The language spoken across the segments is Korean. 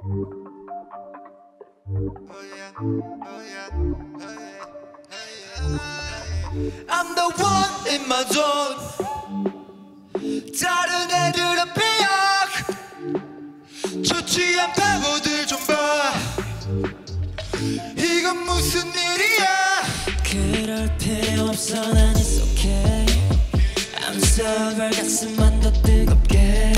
I'm the one in my zone. 다른 애들은 삐약. 좋지 않은 바보들 좀 봐. 이건 무슨 일이야? 그럴 필요 없어 난 it's okay. I'm sorry 가슴만 더 뜨겁게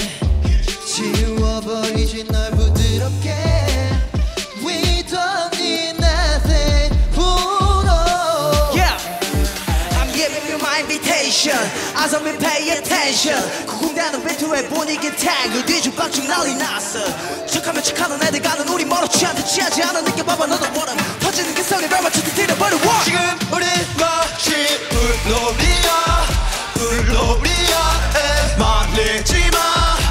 지워버리지 널 부드럽게. We don't need nothing. Oh no. Yeah, I'm giving you my invitation. 아서민 pay attention. 구공되는 멘트에 분위기 탱글 뒤죽박죽 난리 났어. 척하면 척하는 애들 가는 우리 멀어 취한테 취하지 않아 느껴봐봐 너도 원함. 터지는 그 소리 발 맞춰 뒤틀어버려. 지금 우리 마치 불놀이야. 불놀이야. 말리지마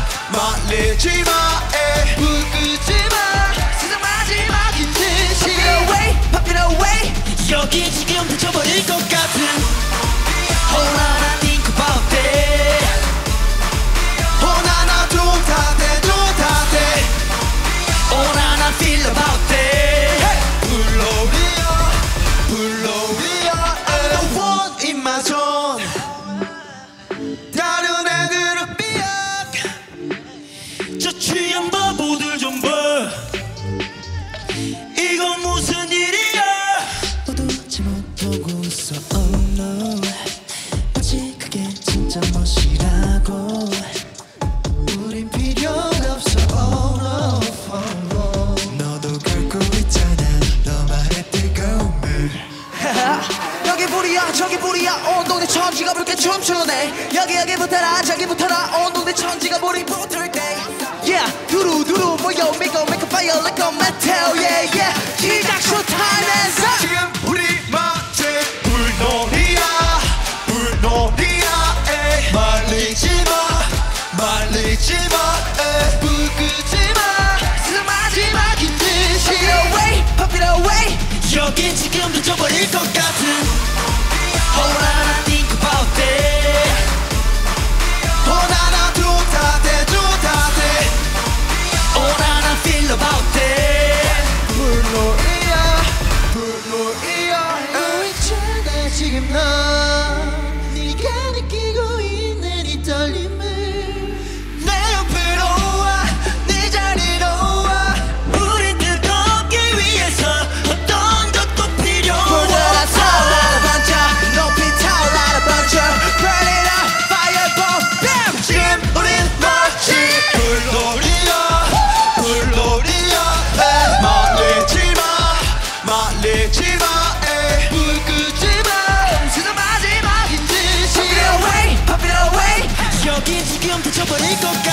말리지마. 불 끄지마. 세상 마지막인 듯이. Pop it away. 여기 지금 미쳐버릴 것 같은 Oh na na think about it. Oh 나나 좋다대 좋다대. Oh na na feel about it. 불놀이야 불놀이야. I'm the one in my zone. 다른 애들은 삐약. 저 취한 바보들 좀 봐. 이건 무슨 일이야? 어두지 못하고 있어 oh no. 마치 그게 진짜 멋이라고. 우린 필요가 없어 oh no. Oh, oh. 너도 갖고 있잖아 너만의 뜨거움을. 여기 불이야 저기 불이야 온 동네 천지가 부르게 춤추네. 여기 붙어라 저기 붙어라 온 동네 천지가 불이 붙을 때. Yeah 두루두루 모여 make a fire like a metal. Yeah yeah 시작 쇼타임에서 지금 우리 마치 불놀이야 불놀이야. 말리지마 말리지마. 불 끄지마. 세상 마지막인 듯이. Pop it away pop it away. 여긴 지금 미쳐버릴 것 같은 Oh na na think about it. Oh 나나 좋다대 좋다대. Oh na na feel about it. 불놀이야 불놀이야. 있잖아 지금 넌 네가 느끼고 있는 이 떨림을. 내 옆으로 와 네 자리로 와. 우린 뜨겁기 위해서 어떤 것도 필요 불어라 없어. 타올라라 번져 높이 타올라라 번져 Burn it up fireball bam. 지금 우린 마치 불놀이야 불놀이야. 말리지마 말리지마. 불 끄지마. 세상 마지막인 듯이. Pop it away pop it away. 여긴 지금 미쳐버릴 것 같은